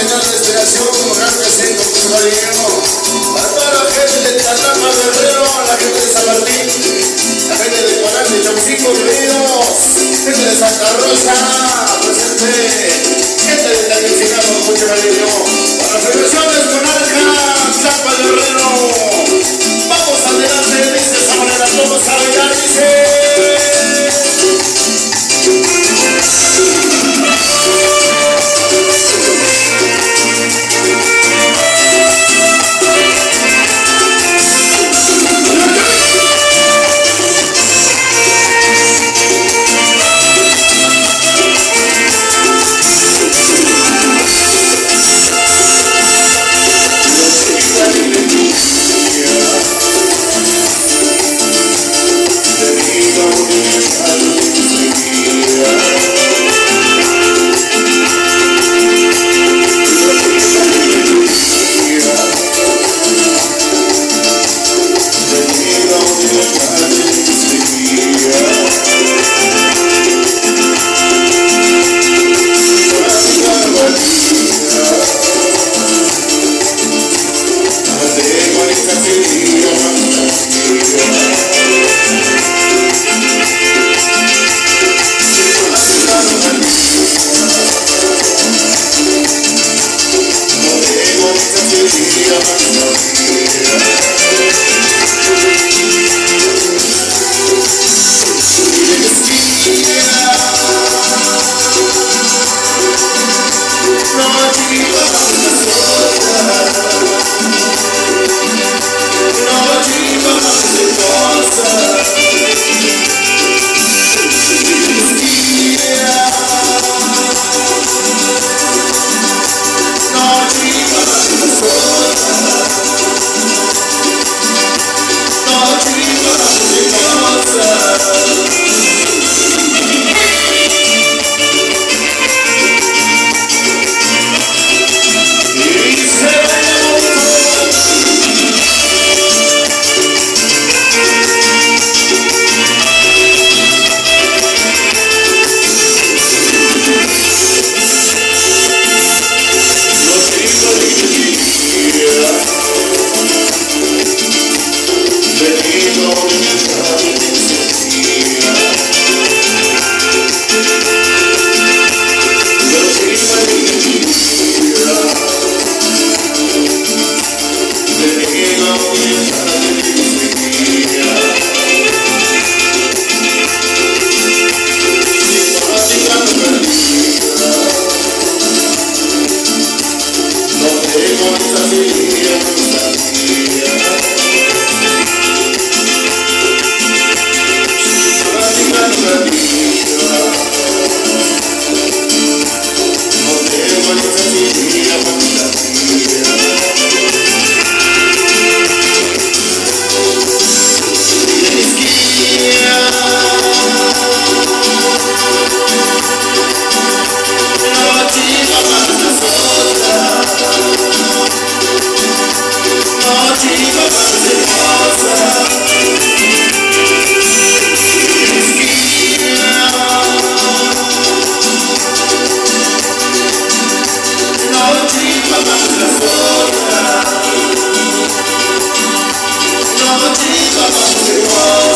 señal de inspiración, claro que sí, con mucho cariño. Para toda la gente de Tlalapa, Guerrero, la gente de San Martín, la gente de Guadalajara, de Chaucinco, queridos, gente de Santa Rosa, presente, gente de Tegucigalpa, con mucho cariño. Para las celebraciones con Arca, Chapa Guerrero, vamos adelante, dice esa manera, todos a bailar, dice. No,